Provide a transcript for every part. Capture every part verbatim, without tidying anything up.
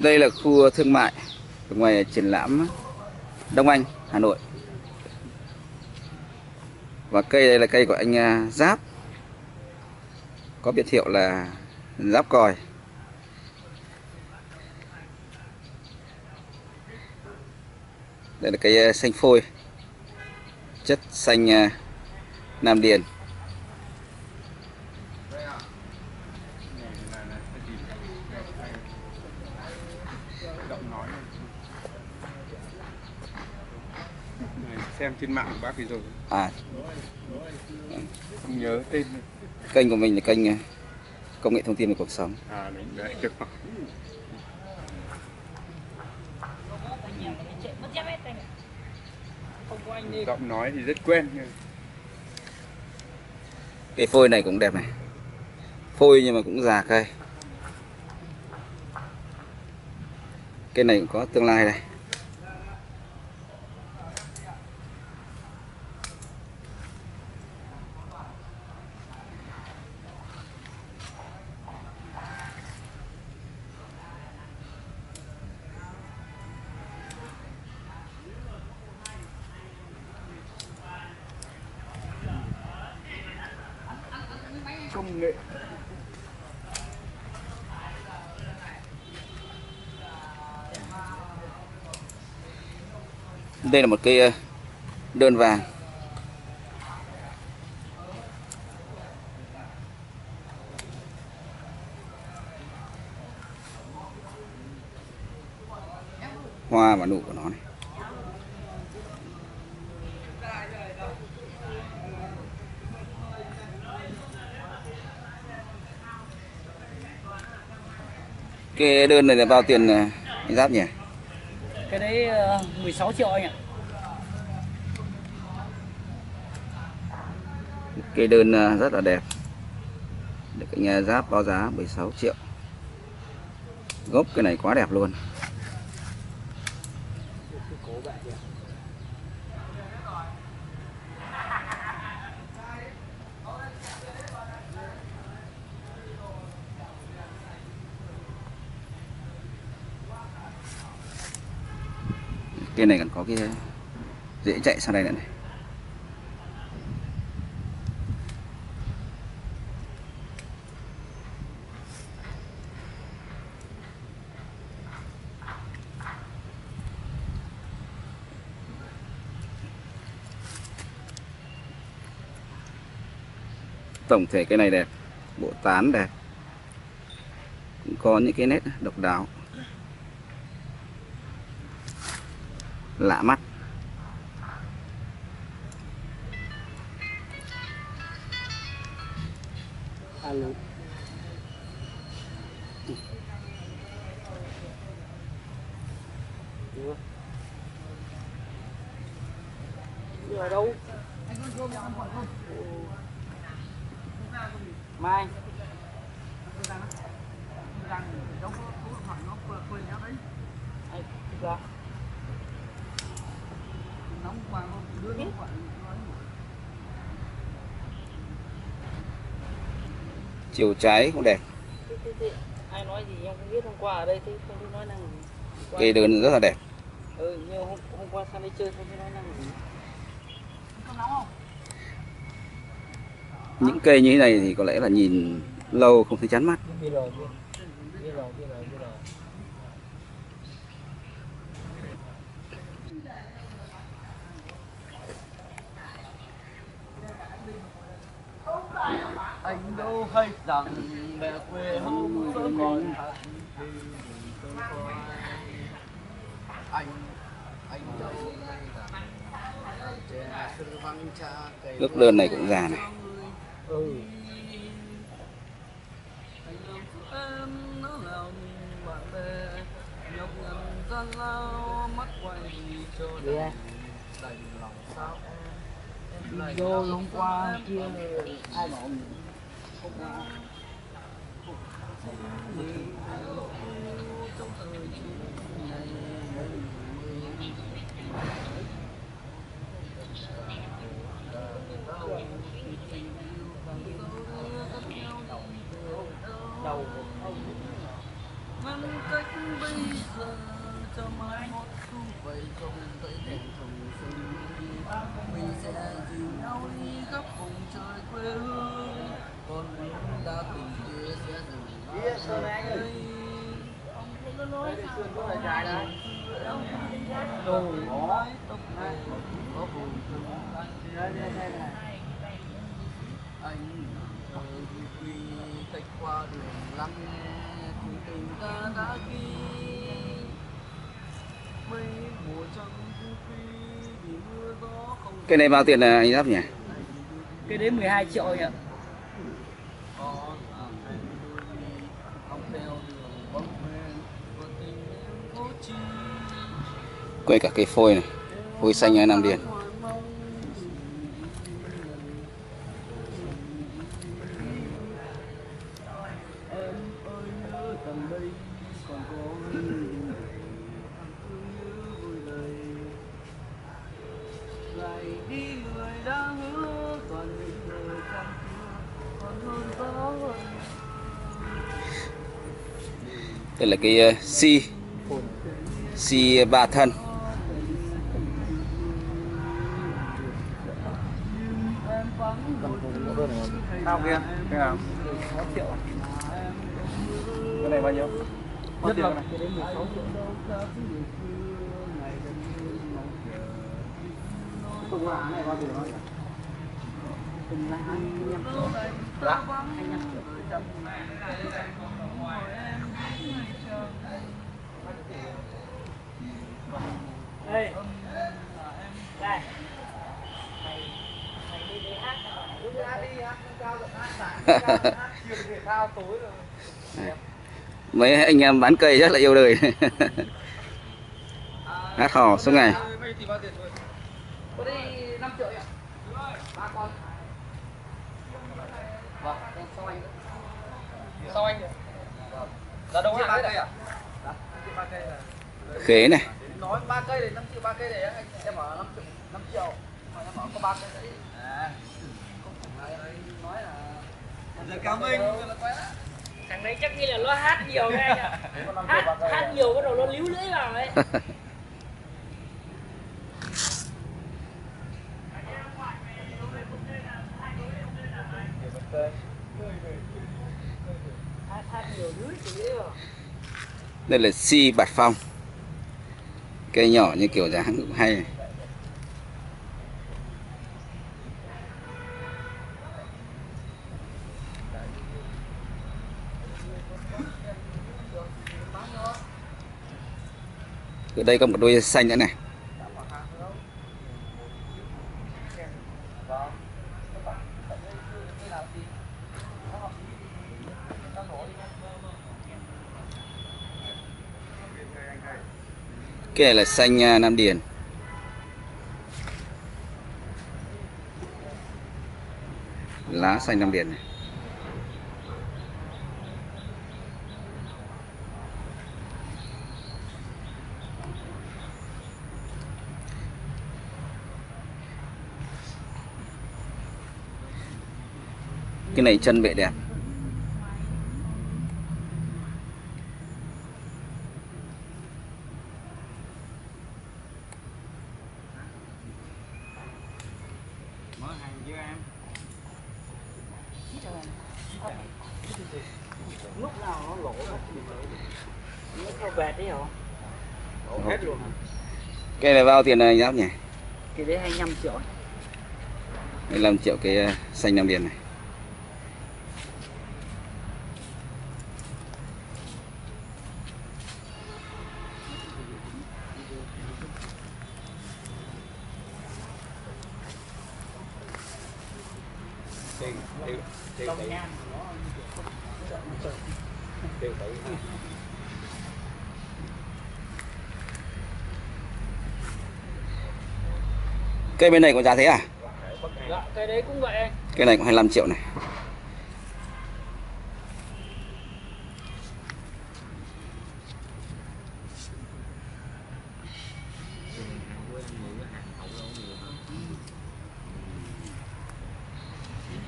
Đây là khu thương mại ngoài triển lãm Đông Anh, Hà Nội. Và cây đây là cây của anh Giáp, có biệt hiệu là Giáp Còi. Đây là cây xanh phôi, chất xanh Nam Điền. Xem trên mạng của bác thì rồi. À, không nhớ tên. Kênh của mình là kênh công nghệ thông tin về cuộc sống. À đấy, được. Giọng nói thì rất quen. Cái phôi này cũng đẹp này, phôi nhưng mà cũng già cây. Cây này cũng có tương lai đây. Công nghệ. Đây là một cây đơn vàng. Hoa và nụ của nó này. Cái đơn này là bao tiền anh Giáp nhỉ? Cái đấy mười sáu triệu anh ạ. Cái đơn rất là đẹp. Được anh Giáp báo giá mười sáu triệu. Gốc cái này quá đẹp luôn. Cây này còn có cái dễ chạy sang đây nữa này. Tổng thể cây này đẹp, bộ tán đẹp, cũng có những cái nét độc đáo, lạ mắt. Alo. Đưa ở đâu? Mai. Chiều trái cũng đẹp. Ai nói gì em không biết, hôm qua ở đây thì không biết nói năng gì. Cây đơn rất là đẹp. Ừ, như hôm, hôm qua sang đây chơi không biết nói năng gì. Không nóng không? Những cây như thế này thì có lẽ là nhìn lâu không thấy chán mắt. Biết rồi, biết, biết rồi, biết rồi, biết rồi. Anh đâu hay rằng mẹ quê hương vẫn còn thật thì tôi coi anh anh đâu hay rằng trẻ sư văn cha cây Gốc đơn này cũng già này. ừ. Yeah. Vô hôm qua kia ai bảo mình không ra. Đầu ngăn cách bây giờ cho mai một thu vậy không tới đèn thùng sinh mình sẽ dìu nhau đi khắp vùng trời quê hương còn mình đã từng chia sẽ dừng lại đây ông nói sao có dài đấy đồ mái tóc này có vùng thương anh anh chờ vì cách qua đường lắng nghe cùng tình ta đã ghi mây mùa trăng thu phi vì mưa gió không. Cái này bao tiền là anh Giáp nhỉ? Cái đấy mười hai triệu nhỉ? Quay cả cây phôi này, phôi xanh Nam Điền. Đây là cái uh, si si ba thân. Sao kia? Cái nào? sáu triệu. Cái này bao nhiêu? Nhất là cái đấy mười sáu triệu. Cùng là này bao tiền đó nhỉ? Cùng là hai mươi lăm triệu. Dạ. hai mươi lăm triệu. Đây. Đây. Mày mày đi đi hát. Lúc ra đi hát cao được hát sáng. Hát chiều thể thao tối rồi. Mấy anh em bán cây rất là yêu đời. Hát hò suốt ngày. Có đi năm triệu ạ. Ba con. Vâng, sau anh. Sao anh? Là đâu hàng đấy à? ba cây là. Khế này. Nói ba cây này năm triệu, ba cây này anh em ở năm triệu, năm triệu. Mà em bảo có ba cây đấy. À. Không phải là nói là giờ cao minh là quá. Thằng đấy chắc như là nó hát nhiều đấy anh ạ. Hát, hát nhiều bắt đầu nó líu lưỡi vào đấy. Hát, hát nhiều lưỡi chủ yếu. Đây là si bạt phong. Cây nhỏ như kiểu dáng cũng hay này. Ở đây có một đôi xanh nữa này. Cái này là xanh Nam Điền. Lá xanh Nam Điền này. Cái này chân bệ đẹp. Lúc nào nó lỗ nó có bẹt đấy hả? Lỗ hết luôn. Cái này bao tiền này anh Giáp nhỉ? Cái đấy hai mươi lăm triệu. hai mươi lăm triệu cái xanh Nam Điền này. Cây bên này có giá thế à? Dạ, cái đấy cũng vậy anh. Cái này cũng hai mươi lăm triệu này.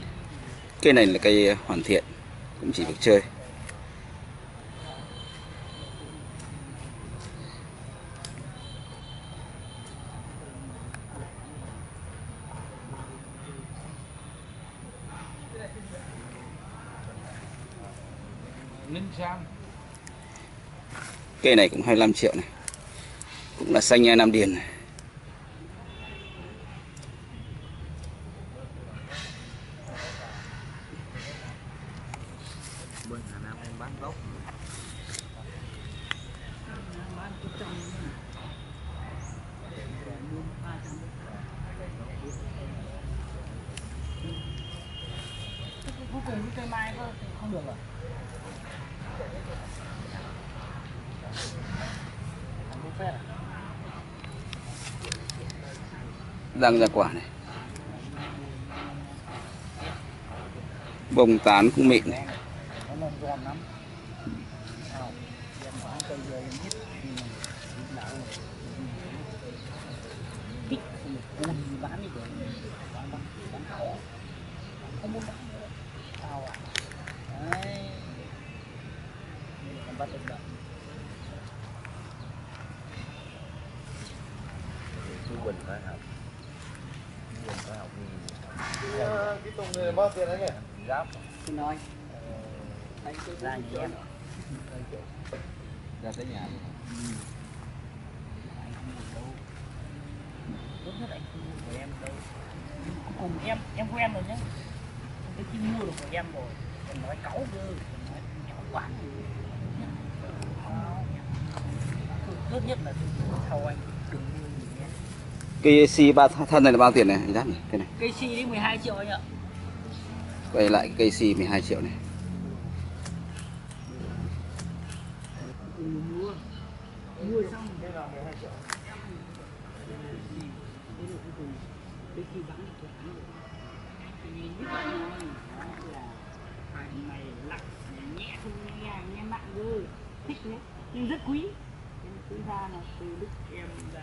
Cây này là cây hoàn thiện, cũng chỉ được chơi. Ninh Sang. Cây này cũng hai mươi lăm triệu này. Cũng là xanh nha Nam Điền này. Bên Hà Nam em bán gốc. Cuối cùng cái cây mai có không được rồi. Đang ra quả này. Bông tán cũng mịn này. Nó non giòn lắm. Nào, em bán cây về em biết thì mình nào thích một cuốn bán đi rồi bán bán bán không muốn bán nữa. Sao à? Đấy. Em bắt được đấy. Chú Bình phải học. Chú Bình phải học gì? Cái tùng này bao tiền đấy nhỉ? Giáp. Tôi nói ra nhà em Ra tới nhà luôn. anh không được đâu, tốt nhất anh không mua của em đâu. Cùng em em quen rồi nhé, cái khi mua được của em rồi em nói cáu cơ, em nói cháu quá tốt nhất là sau anh đừng mua gì nhé. Cây si ba thân này là bao tiền này anh Giáp nhỉ? Cái này. Cây si đi mười hai triệu anh ạ. Quay lại cây si mười hai triệu này. Mua mua xong Cái nào mười hai triệu? cái khi bán được bán được thì mình biết rồi là phải mày lặng nhẹ không nghe nghe nặng cơ, thích đấy nhưng rất quý. Nên thứ ra là từ lúc em ra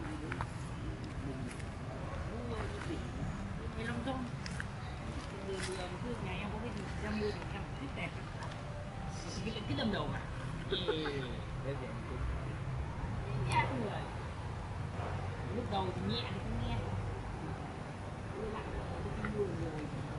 mười lăm trăm vừa vừa cứ ngày em có cái gì em mua thì em thích đẹp cái cái đâm đầu mà nhẹ người lúc đầu thì nhẹ thì không nghe, nặng rồi thì mua rồi